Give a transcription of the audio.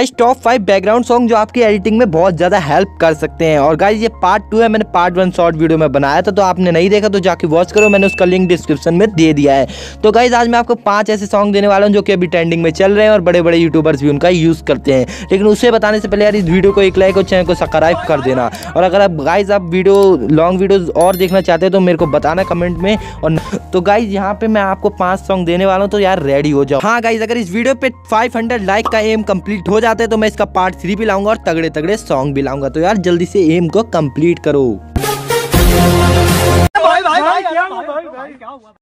Guys top 5 background song जो आपकी editing में बहुत ज्यादा हेल्प कर सकते हैं। और गाइस ये पार्ट 2 है, मैंने पार्ट 1 शॉर्ट वीडियो में बनाया था, तो आपने नहीं देखा तो जाके वॉच करो, मैंने उसका लिंक डिस्क्रिप्शन में दे दिया है। तो गाइस आज मैं आपको 5 ऐसे सॉन्ग देने वाला हूँ जो कि अभी ट्रेंडिंग में चल रहे हैं और बड़े बड़े यूट्यूबर्स भी उनका यूज करते हैं। लेकिन उसे बताने से पहले यार इस वीडियो को एक लाइक और चैनल को सब्सक्राइब कर देना। और अगर आप गाइस आप लॉन्ग वीडियो और देखना चाहते हैं तो मेरे को बताना कमेंट में। और तो गाइस यहाँ पे मैं आपको 5 सॉन्ग देने वाला हूँ, तो यार रेडी हो जाओ। हाँ गाइस अगर इस वीडियो पे 500 लाइक का एम कंप्लीट हो जाते हैं तो मैं इसका पार्ट 3 भी लाऊंगा और तगड़े तगड़े सॉन्ग भी लाऊंगा। तो यार जल्दी से एम को कंप्लीट करो।